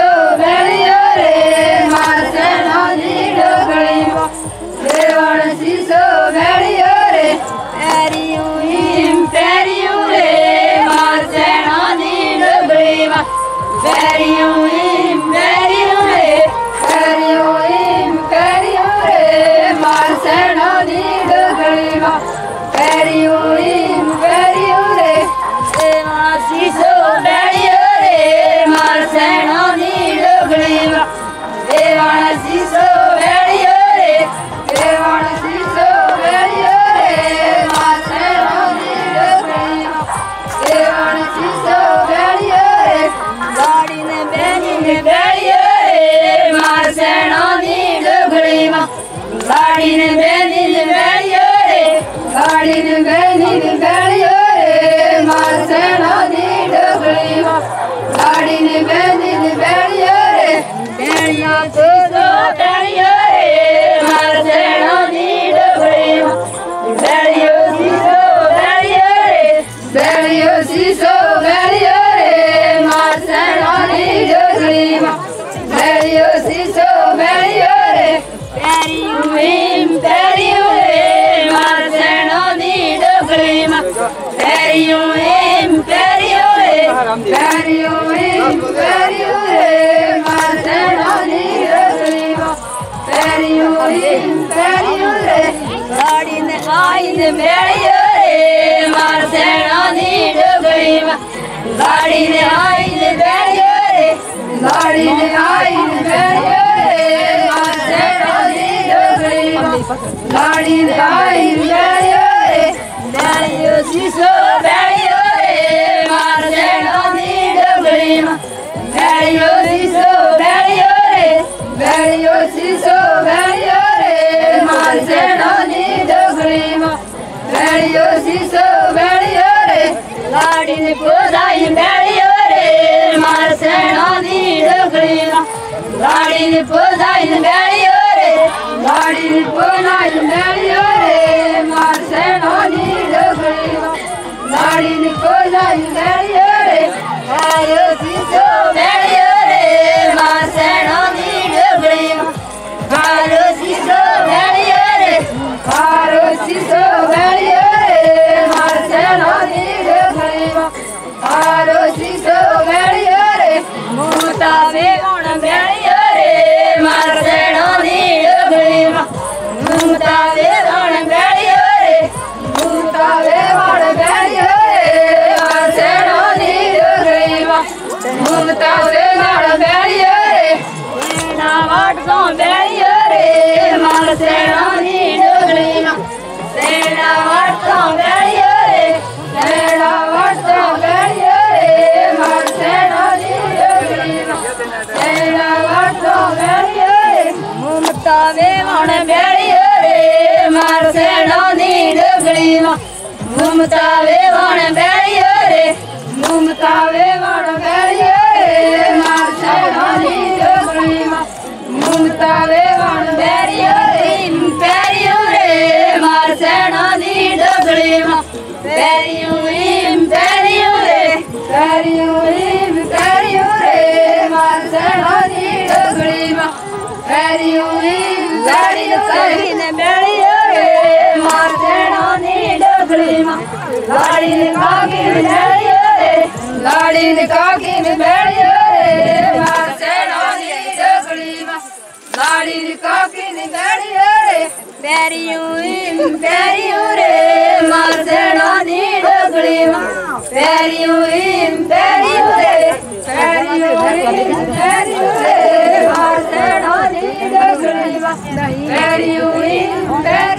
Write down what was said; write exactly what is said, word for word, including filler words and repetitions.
शीशो बेड़ियो रे मारसेनो दी डोगली मा देवान शीशो बेड़ियो रे पैरियो हिम पैरियो रे मारसेनो दी डोगली मा पैरियो हिम पैरियो रे पैरियो हिम पैरियो रे मारसेनो दी डोगली मा पैरियो हिम पैरियो रे देवान शीशो बेड़ियो मारसेनो दी डोगली मा देवान शीशो बेड़ियो रे देवान शीशो बेड़ियो रे मारसेनो दी डोगली मा देवान शीशो बेड़ियो रे गाड़ी ने बेनी ने बेड़ियो रे मारसेनो दी डोगली मा गाड़ी ने बेनी ने बेड़ियो रे गाड़ी ने बेनी ने बेड़ियो रे मारसेनो दी डोगली मा गाड़ी ने बेनी ने बेड़ियो रे बेड़ियो शीशो बेड़ियो रे मारसेनो दी डोगली मा बेड़ियो शीशो बेड़ियो रे बेड़ियो शीशो बेड़ियो रे मारसेनो दी डोगली मा बेड़ियो शीशो बेड़ियो रे पैरियो हिम पैरियो रे मारसेनो दी डोगली मा पैरियो हिम पैरियो रे पैरियो हिम पैरियो रे मारसेनो दी डोगली मा पैरियो हिम पैरियो रे गाड़ी ने आई ने बेड़ियो रे मारसेनो दी डोगली मा गाड़ी ने आई ने बेड़ियो रे गाड़ी ने आई ने बेड़ियो रे मारसेनो दी डोगली मा गाड़ी ने आई ने बेड़ियो रे बेड़ियो शीशो बेड़ियो रे मारसेनो दी डोगली मा बेड़ियो शीशो बेड़ियो रे बेड़ियो शीशो बेड़ियो रे मारसेनो दी डोगली मा बेड़ियो शीशो बेड़ियो रे गाड़ी ने पोजाई बेड़ियो रे मारसेनो दी डोगली मा गाड़ी ने पोजाई बेड़ियो रे गाड़ी ने पोजाई बेड़ियो रे मारसेनो दी डोगली मा गाड़ी ने पोजाई बेड़ियो रे गाड़ियो शीशो बेड़ियो रे मारसेनो दी डोगली मा गाड़ियो शीशो बेड़ियो रे गाड़ियो शीशो बेड़ियो रे मारसेनो दी डोगली मा गाड़ियो शीशो बेड़ियो रे मुमता बेगुण बेड़ियो रे मारसेनो दी डोगली मा मुमता बेगुण बेड़ियो रे मुमता बेगुण बेड़ियो रे मारसेनो दी डोगली मा मुमता बेगुण बेड़ियो रे सेना वाटो बेड़ियो रे मारसेनो दी डोगली मा सेना वाटो बेड़ियो रे सेना वाटो बेड़ियो रे मारसेनो दी डोगली मा सेना वाटो बेड़ियो रे मुमता बेगुण बेड़ियो रे मारसेनो दी डोगली मा मुमता बेगुण बेड़ियो रे मुमता बेगुण बेड़ियो रे मारसेनो दी डोगली मा मुमता बेगुण बेड़ियो रे पैरियो रे मारसेनो दी डोगली मा पैरियो हिम पैरियो रे पैरियो हिम पैरियो रे मारसेनो दी डोगली मा पैरियो हिम पैरियो गाड़ी ने बेड़ियो रे मारसेनो दी डोगली मा गाड़ी ने काकी ने बेड़ियो रे गाड़ी ने काकी ने बेड़ियो रे मारसेनो दी डोगली मा गाड़ी ने काकी ने बेड़ियो रे पैरियो हिम पैरियो रे मारसेनो दी डोगली मा पैरियो हिम पैरियो रे पैरियो हिम पैरियो रे मारसेनो दी डोगली मा पैरियो हिम